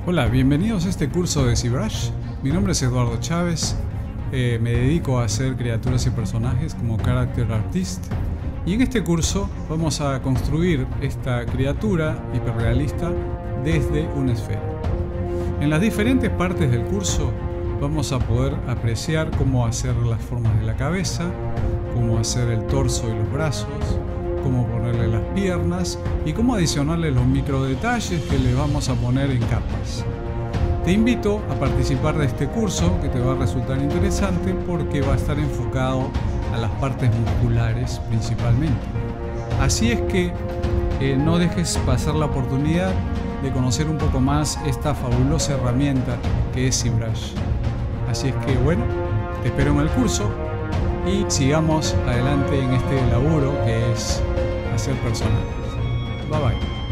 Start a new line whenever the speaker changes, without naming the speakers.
Hola, bienvenidos a este curso de ZBrush. Mi nombre es Eduardo Chávez. Me dedico a hacer criaturas y personajes como Character Artist. Y en este curso vamos a construir esta criatura hiperrealista desde una esfera. En las diferentes partes del curso vamos a poder apreciar cómo hacer las formas de la cabeza, cómo hacer el torso y los brazos, cómo ponerle las piernas y cómo adicionarle los micro detalles que le vamos a poner en capas. Te invito a participar de este curso que te va a resultar interesante porque va a estar enfocado a las partes musculares principalmente. Así es que no dejes pasar la oportunidad de conocer un poco más esta fabulosa herramienta que es ZBrush. Así es que bueno, te espero en el curso y sigamos adelante en este laburo que es hacer personajes. Bye bye.